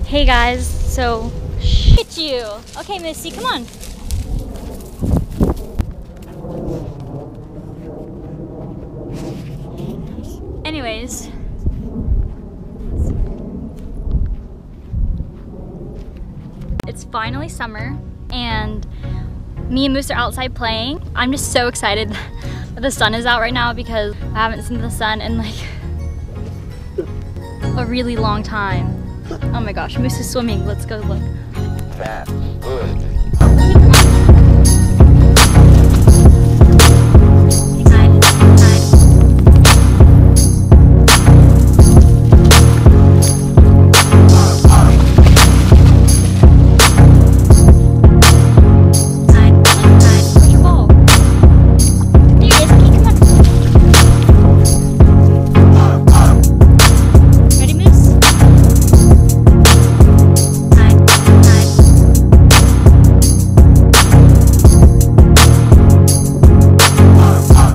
Hey guys, so shit you. Okay, Missy, come on. Anyways, it's finally summer and me and Moose are outside playing. I'm just so excited that the sun is out right now because I haven't seen the sun in like a really long time. Oh my gosh, Moose is swimming. Let's go look. Fast, good.